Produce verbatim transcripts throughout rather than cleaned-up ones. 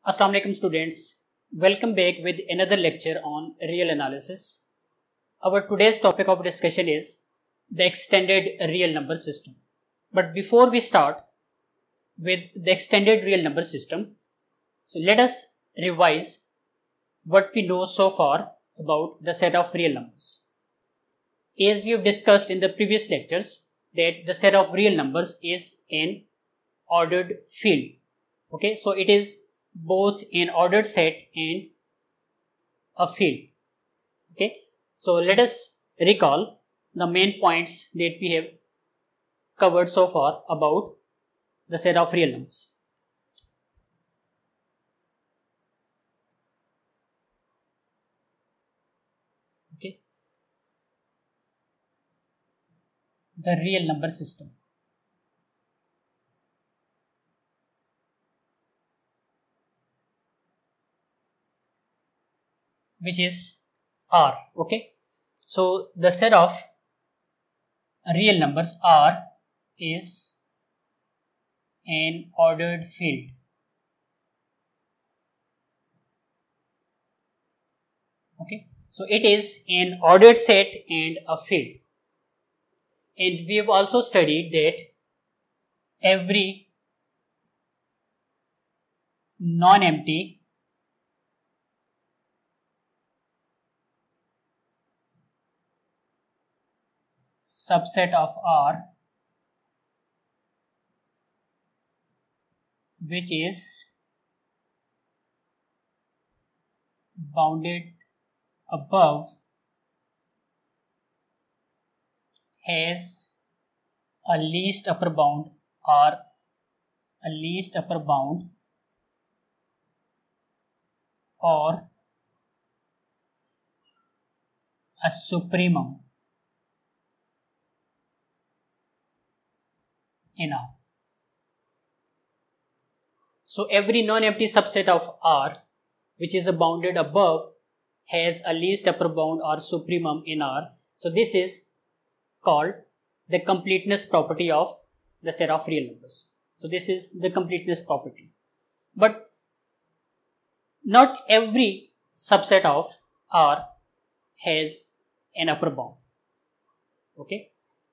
Assalamu alaikum students, welcome back with another lecture on real analysis. Our today's topic of discussion is the extended real number system. But before we start with the extended real number system, so let us revise what we know so far about the set of real numbers. As we have discussed in the previous lectures that the set of real numbers is an ordered field. Okay, so it is both an ordered set and a field. Okay, so let us recall the main points that we have covered so far about the set of real numbers. Okay, the real number system. Which is R. Okay, so the set of real numbers R is an ordered field. Okay, so it is an ordered set and a field. And we have also studied that every non-empty subset of R which is bounded above has a least upper bound or a least upper bound or a supremum in R. So every non-empty subset of R which is bounded above has a least upper bound or supremum in R. So this is called the completeness property of the set of real numbers. So this is the completeness property. But not every subset of R has an upper bound. Okay.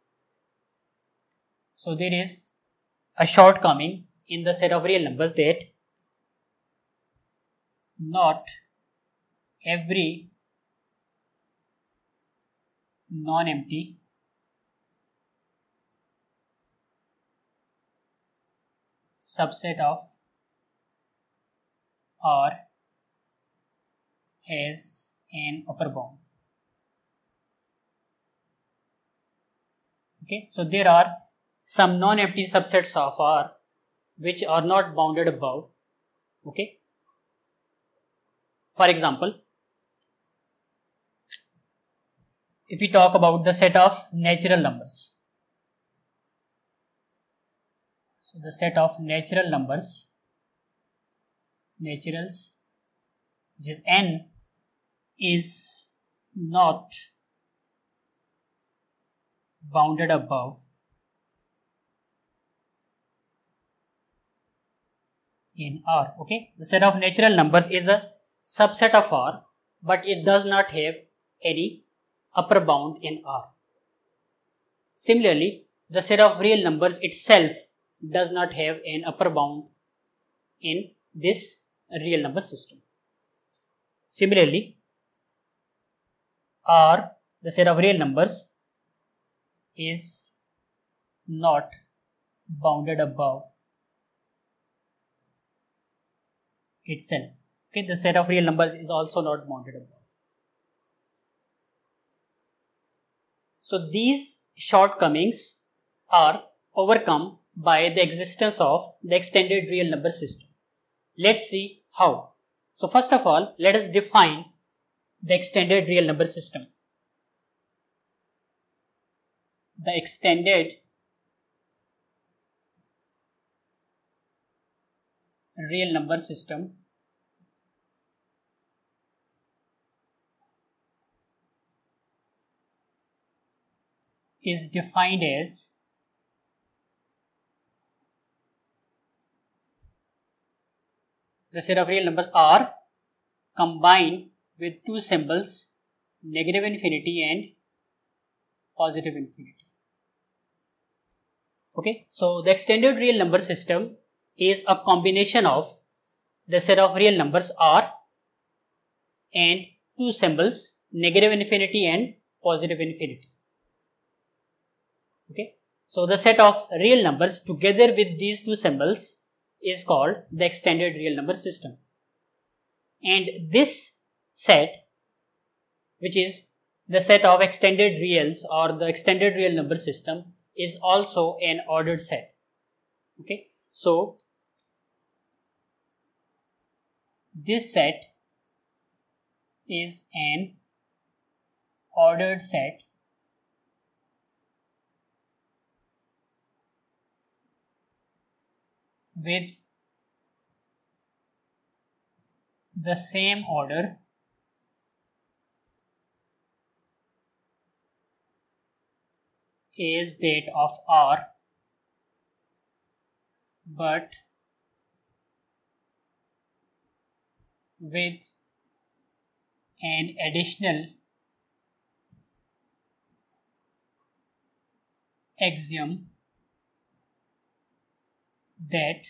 So there is a shortcoming in the set of real numbers that not every non-empty subset of R has an upper bound. Okay, so there are some non-empty subsets of R which are not bounded above. Okay, for example, if we talk about the set of natural numbers, so the set of natural numbers, naturals, which is n, is not bounded above in R. Okay, the set of natural numbers is a subset of R, but it does not have any upper bound in R. Similarly, the set of real numbers itself does not have an upper bound in this real number system. Similarly, R, the set of real numbers, is not bounded above itself. Okay, the set of real numbers is also not bounded above. So these shortcomings are overcome by the existence of the extended real number system. Let's see how. So first of all, let us define the extended real number system. The extended real number system is defined as the set of real numbers are combined with two symbols, negative infinity and positive infinity. Okay, so the extended real number system is a combination of the set of real numbers R and two symbols, negative infinity and positive infinity. Okay, so the set of real numbers together with these two symbols is called the extended real number system. And this set, which is the set of extended reals or the extended real number system, is also an ordered set. Okay, so this set is an ordered set with the same order is that of R, but with an additional axiom that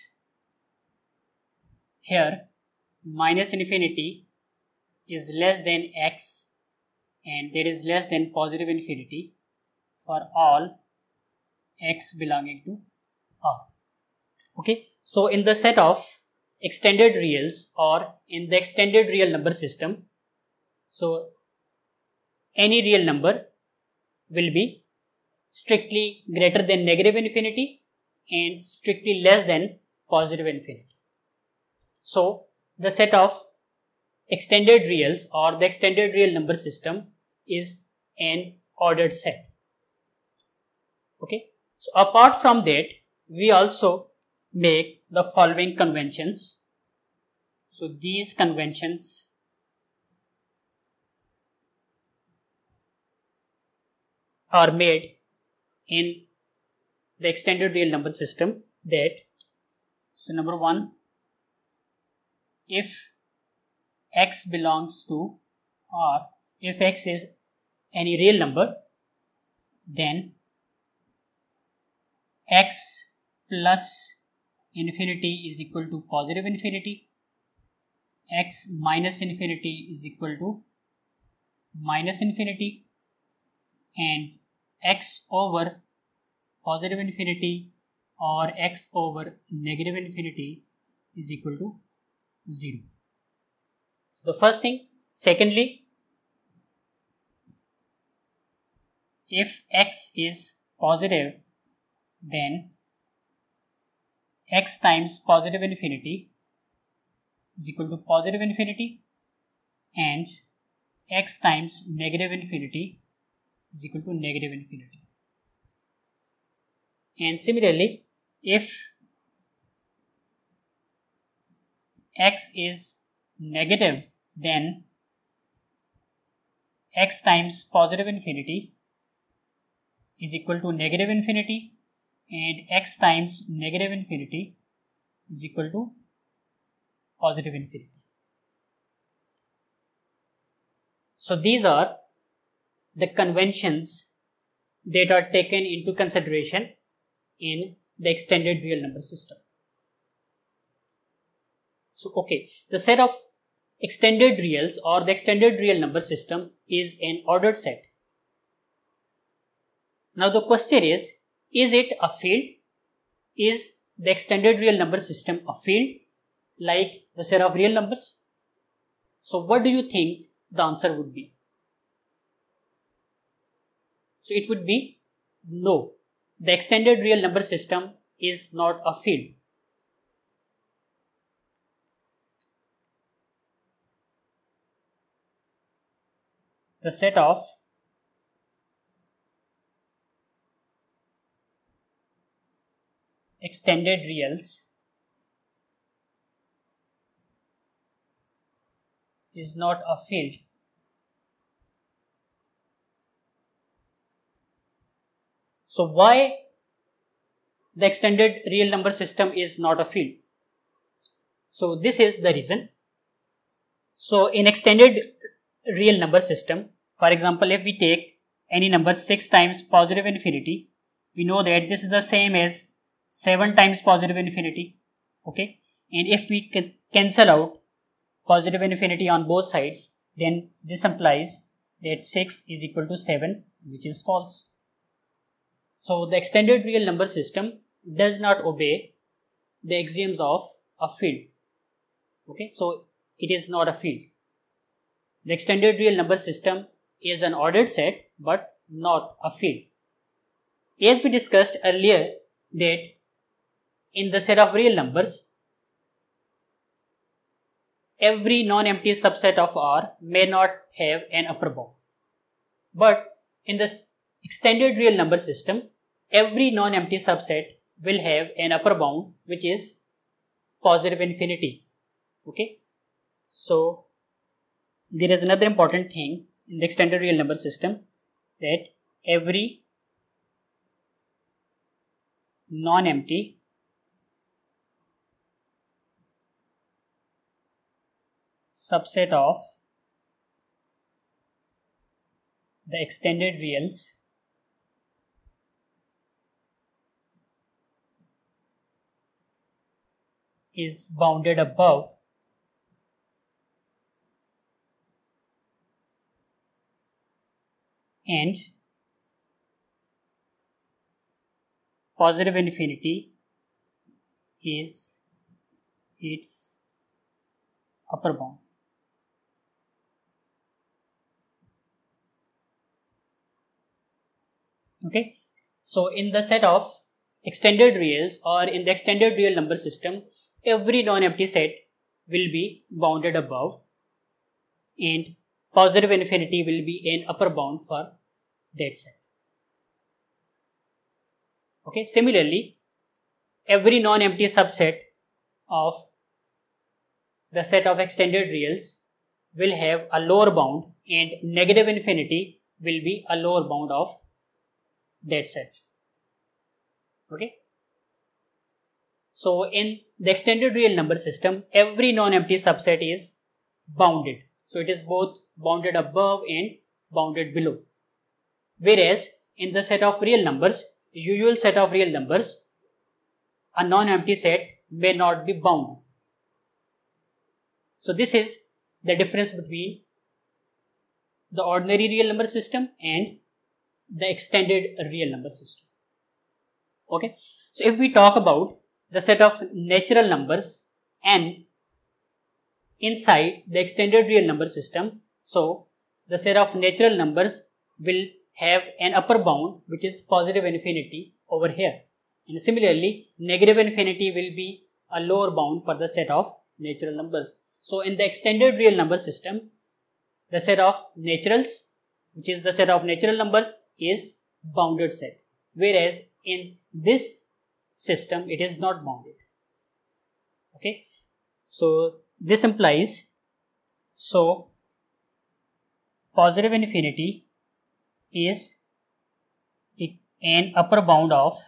here minus infinity is less than x and there is less than positive infinity for all x belonging to R. Okay, so in the set of extended reals or in the extended real number system, so any real number will be strictly greater than negative infinity and strictly less than positive infinity. So the set of extended reals or the extended real number system is an ordered set. Okay, so apart from that, we also make the following conventions. So these conventions are made in the extended real number system that, so number one, if x belongs to R, if x is any real number, then x plus infinity is equal to positive infinity, x minus infinity is equal to minus infinity, and x over positive infinity or x over negative infinity is equal to zero. So the first thing. Secondly, if x is positive, then x times positive infinity is equal to positive infinity and x times negative infinity is equal to negative infinity. And similarly, if x is negative, then x times positive infinity is equal to negative infinity and x times negative infinity is equal to positive infinity. So these are the conventions that are taken into consideration in the extended real number system. So okay, the set of extended reals or the extended real number system is an ordered set. Now the question is, is it a field? Is the extended real number system a field like the set of real numbers? So what do you think the answer would be? So it would be no. The extended real number system is not a field. The set of extended reals is not a field. So why the extended real number system is not a field? So this is the reason. So in extended real number system, for example, if we take any number six times positive infinity, we know that this is the same as seven times positive infinity. Okay, and if we can cancel out positive infinity on both sides, then this implies that six is equal to seven, which is false. So the extended real number system does not obey the axioms of a field. Okay, so it is not a field. The extended real number system is an ordered set but not a field. As we discussed earlier that in the set of real numbers, every non-empty subset of R may not have an upper bound. But in this extended real number system, every non-empty subset will have an upper bound which is positive infinity. Okay, so there is another important thing in the extended real number system, that every non-empty subset of the extended reals is bounded above and positive infinity is its upper bound. Okay, so in the set of extended reals or in the extended real number system, every non-empty set will be bounded above and positive infinity will be an upper bound for that set. Okay, similarly, every non-empty subset of the set of extended reals will have a lower bound and negative infinity will be a lower bound of that set. Okay, so in the extended real number system, every non-empty subset is bounded. So it is both bounded above and bounded below. Whereas in the set of real numbers, usual set of real numbers, a non-empty set may not be bounded. So this is the difference between the ordinary real number system and the extended real number system. Okay, so if we talk about the set of natural numbers n inside the extended real number system, so the set of natural numbers will have an upper bound which is positive infinity over here, and similarly negative infinity will be a lower bound for the set of natural numbers. So in the extended real number system, the set of naturals, which is the set of natural numbers, is bounded set, whereas in this system it is not bounded. Okay, so this implies, so positive infinity is an upper bound of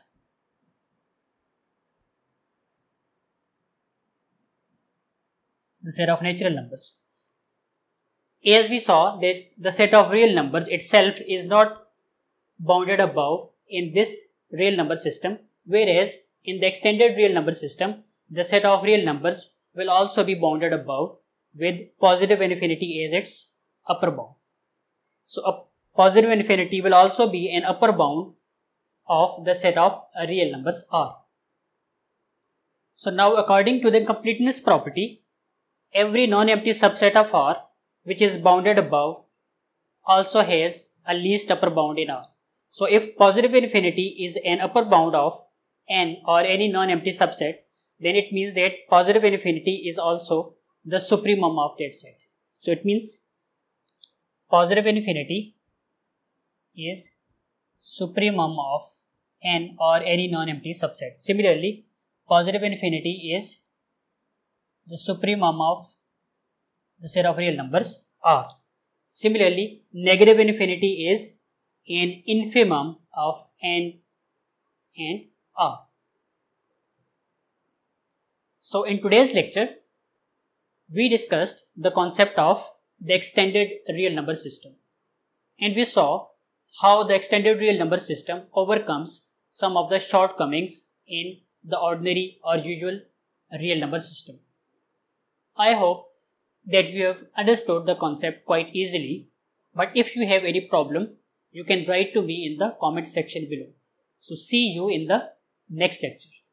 the set of natural numbers. As we saw that the set of real numbers itself is not bounded above in this real number system, whereas in the extended real number system, the set of real numbers will also be bounded above with positive infinity as its upper bound. So a positive infinity will also be an upper bound of the set of real numbers R. So now according to the completeness property, every non-empty subset of R which is bounded above also has a least upper bound in R. So if positive infinity is an upper bound of n or any non-empty subset, then it means that positive infinity is also the supremum of that set. So it means positive infinity is supremum of n or any non-empty subset. Similarly, positive infinity is the supremum of the set of real numbers R. Similarly, negative infinity is an infimum of n and R. So in today's lecture, we discussed the concept of the extended real number system, and we saw how the extended real number system overcomes some of the shortcomings in the ordinary or usual real number system. I hope that we have understood the concept quite easily, but if you have any problem, you can write to me in the comment section below. So see you in the next lecture.